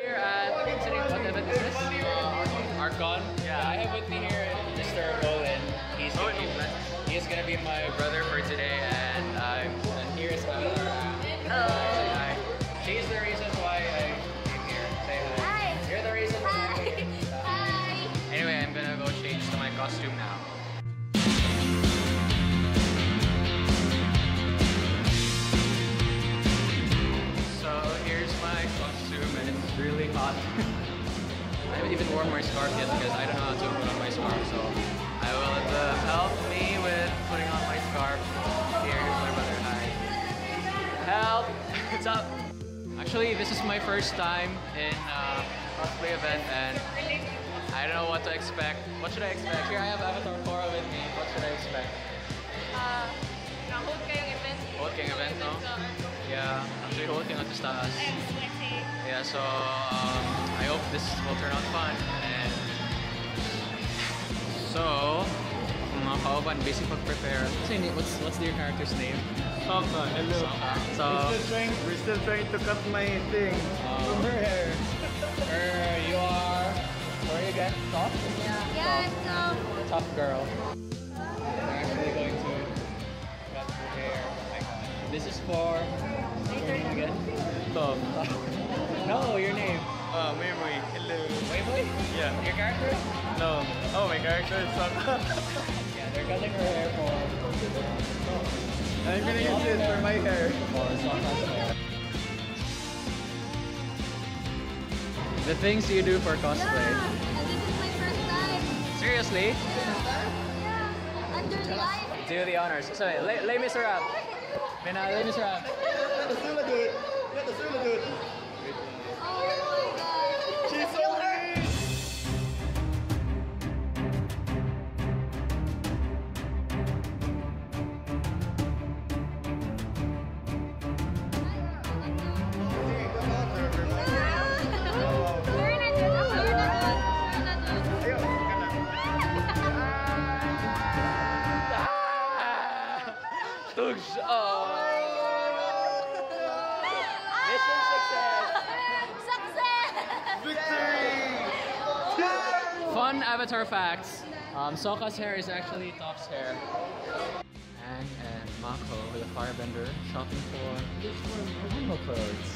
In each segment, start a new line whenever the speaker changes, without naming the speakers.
Here at what event is this? ARCHCon. Yeah, I have with me here Mr. Olin. He's gonna be my brother for today, and here's hi. She's the reason why I came here. Say hi. You're the reason why I came here. Hi. Anyway, I'm gonna go change to my costume now. So here's my costume, and it's really hot. I haven't even worn my scarf yet because I don't know how to put on my scarf, so I will help me with putting on my scarf. Here's my brother. Hi. Help! What's up? Actually, this is my first time in a cosplay event, and I don't know what to expect. What should I expect? Here I have Avatar Korra with me. What should I expect?
Hold kayong event.
Hold kayong event, no? Yeah, actually hold kayong ato sa taas.
I'm sweaty.
Yeah, so I hope this will turn out fun. And so, mga kauban, basic pag-prepare. What's your character's name?
Sokka, hello.
Sokka. So,
we're still trying to cut my thing from her hair.
You are, what are you again? Top?
Yeah,
Top girl. They're actually going to cut her hair. Oh my god. This is for, what's your name again?
Tom.
No, your name.
Memory. Hello.
Weiboy?
Yeah.
Your character?
No. Oh, my character is Sokka.
Yeah, they're cutting her hair for...
I'm gonna use this for my hair.
For Sokka's hair. The things you do for cosplay.
yeah, and this is my first time.
Seriously?
Yeah, under the light.
Do the honors. Sorry, lay Mr. Rab. Lay Mr. Rab.
Let the Sula do it. Let the Sula do it.
Oh my god.
She's so rich.
Mission success!
Success!
Victory!
Fun Avatar facts. Sokka's hair is actually Top's hair. And Mako, the firebender, shopping for normal clothes.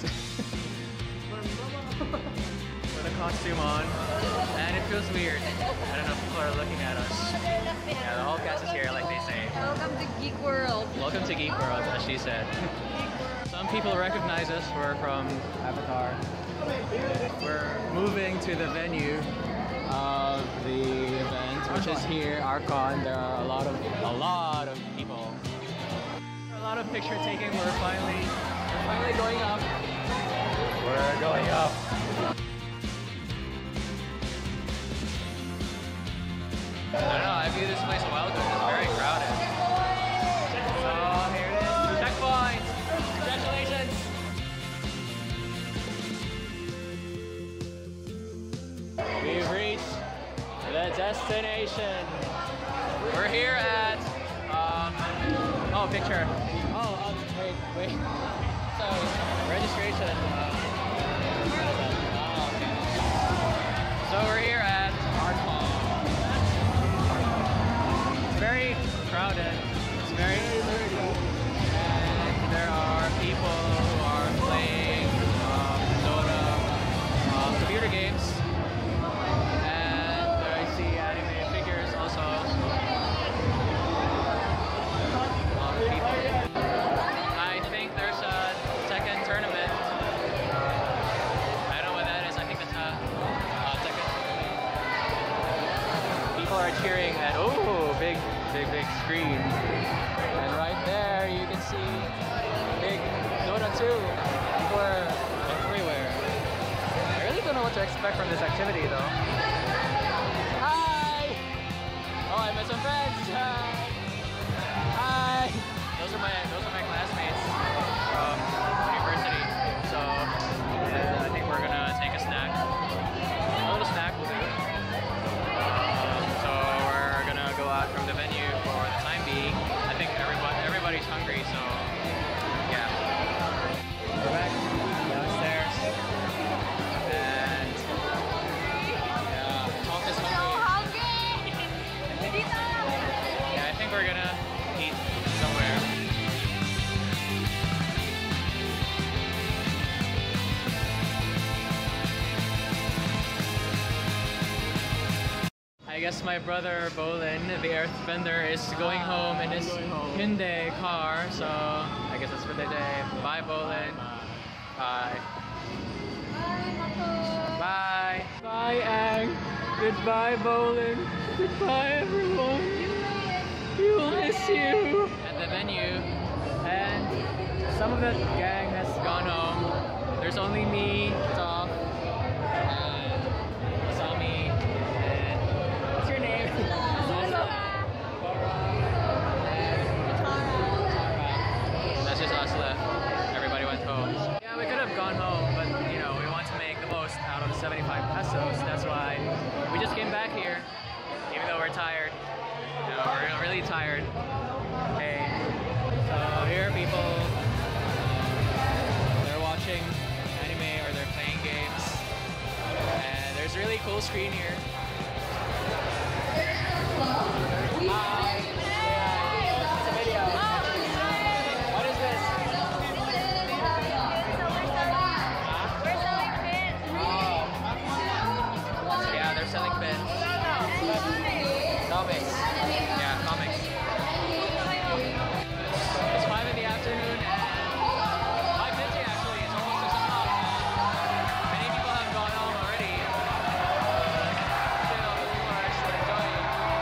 Put a costume on, and it feels weird. I don't know if people are looking at us. Yeah, the whole cast is here, like they say.
Welcome to Geek World.
Welcome to Geek World, as she said. Some people recognize us. We're from Avatar. We're moving to the venue of the event, which is here, ARCHCon. There are a lot of people. A lot of picture taking. We're finally going up. We're going up. I don't know, I view this place a while ago. It's very crowded. So here it is. Checkpoint! Congratulations! We've reached the destination. We're here at oh, picture. Oh, wait. Sorry. Registration. Oh, okay. So we're here at ARCHCon. It's very crowded. It's very crowded. And there are people who are playing Dota, computer games. And I see anime figures also. People. I think there's a second tournament. I don't know what that is. I think it's a second tournament. People are cheering at, oh, big screen. And right there you can see big Dota 2. People are everywhere. I really don't know what to expect from this activity though. Hi! Oh, I met some friends. Hi! Those are my classmates from university. So I think we're gonna take a snack. A little snack will do. So we're gonna go out from the venue for the time being. I think everybody's hungry, so yeah. We're back downstairs. I guess my brother Bolin, the earthbender, is going home in his Hyundai car. So I guess that's for the day. Bye, Bolin. Bye. Bye. Bye, Ang. Goodbye, Bolin. Goodbye, everyone. We will miss you. At the venue, and some of the gang has gone home. There's only me, Top, and Sami, and what's your name? Korra, and Tara. That's just us left. Everybody went home. Yeah, we could have gone home, but you know, we want to make the most out of the 75 pesos. That's why we just came back here, even though we're tired. You know, we're really tired. Hey, so here are people. They're watching anime or they're playing games, and there's a really cool screen here. Hi. It's a video. What is this? Yeah, they're selling pins. Comics. Yeah, comics. It's 5 in the afternoon and quite busy actually. It's almost 6 o'clock. Many people have gone home already. Still, people are still enjoying.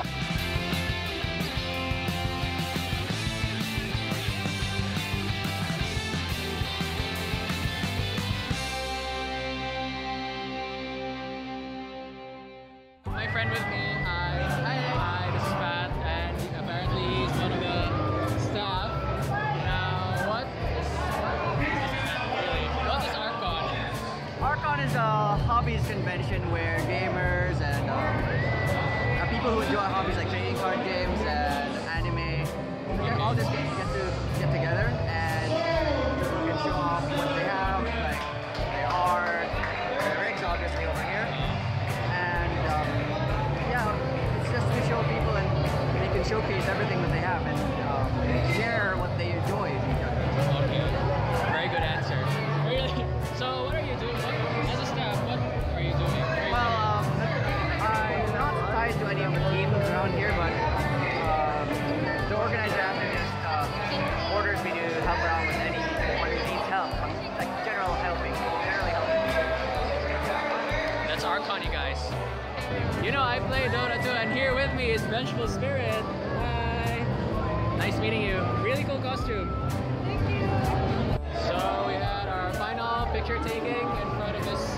My friend with me. Hi, this is Pat, and apparently he's one of the staff. Now, what is ARCHCon?
ARCHCon is a hobbies convention where gamers and people who enjoy hobbies like trading card games and anime, all this get together and people can show off what they have, like they are, their rigs obviously over here, and yeah, it's just to show people and they can showcase everything that they have and share what they enjoy.
Okay, very good answer. Really? So what are you doing? As a staff, what are you doing?
Well, I'm not tied to any of the teams around here, but the organizer after just orders me to help around with anyone who needs help, like generally helping.
That's ARCHCon, you guys. You know, I play Dota too, and here with me is Vengeful Spirit. Hi. Nice meeting you. Really cool costume.
Thank you.
So we had our final picture taking in front of this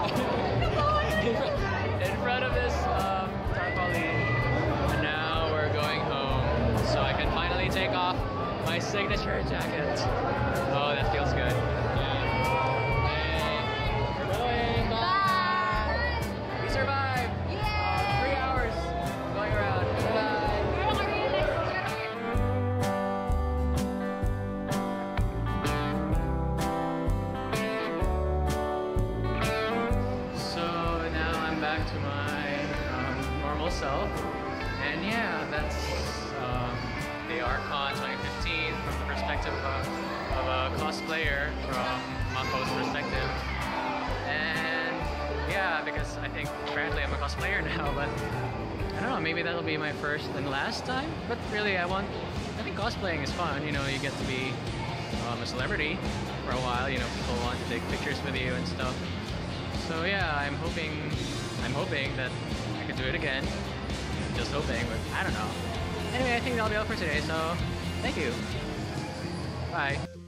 in front of this tarpaulin, and now we're going home so I can finally take off my signature jacket. Oh, that feels good. Yeah. And we're going. Bye. We survived. 3 hours going around. Bye. Back to my normal self, and yeah, that's the ARCHCon 2015 from the perspective of a cosplayer, from Mako's perspective. And yeah, because I think apparently I'm a cosplayer now, but I don't know, maybe that'll be my first and last time. But really, I think cosplaying is fun. You know, you get to be a celebrity for a while. You know, people want to take pictures with you and stuff. So yeah, I'm hoping that I could do it again. Just hoping, but I don't know. Anyway, I think that'll be all for today, so thank you. Bye.